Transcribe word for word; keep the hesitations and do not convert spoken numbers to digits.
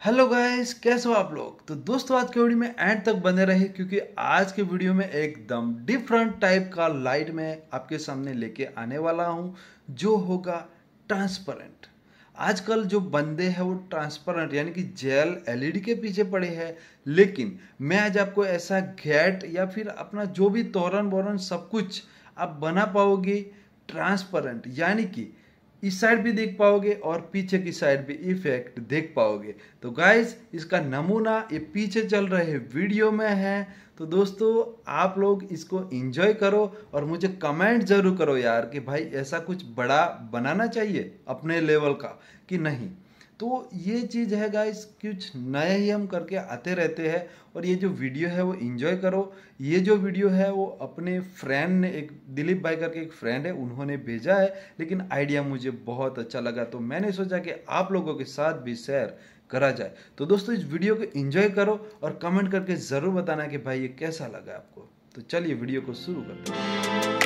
Hello guys, कैसे हो आप लोग। तो दोस्तों आज के वीडियो में एंड तक बने रहे क्योंकि आज के वीडियो में एकदम डिफरेंट टाइप का लाइट मैं आपके सामने लेके आने वाला हूं जो होगा ट्रांसपेरेंट। आजकल जो बंदे हैं वो ट्रांसपेरेंट यानी कि जेल एलईडी के पीछे पड़े हैं, लेकिन मैं आज आपको ऐसा गेट या फिर अपना जो भी तोरण बोरण सब कुछ आप बना पाओगे ट्रांसपेरेंट, यानी कि इस साइड भी देख पाओगे और पीछे की साइड भी इफेक्ट देख पाओगे। तो गाइस इसका नमूना ये पीछे चल रहे वीडियो में है। तो दोस्तों आप लोग इसको एंजॉय करो और मुझे कमेंट जरूर करो यार कि भाई ऐसा कुछ बड़ा बनाना चाहिए अपने लेवल का कि नहीं। तो ये चीज़ है गाइस, कुछ नए ही हम करके आते रहते हैं और ये जो वीडियो है वो एंजॉय करो। ये जो वीडियो है वो अपने फ्रेंड ने, एक दिलीप भाई करके एक फ्रेंड है, उन्होंने भेजा है, लेकिन आइडिया मुझे बहुत अच्छा लगा तो मैंने सोचा कि आप लोगों के साथ भी शेयर करा जाए। तो दोस्तों इस वीडियो को एंजॉय करो और कमेंट करके ज़रूर बताना कि भाई ये कैसा लगा आपको। तो चलिए वीडियो को शुरू करते हैं।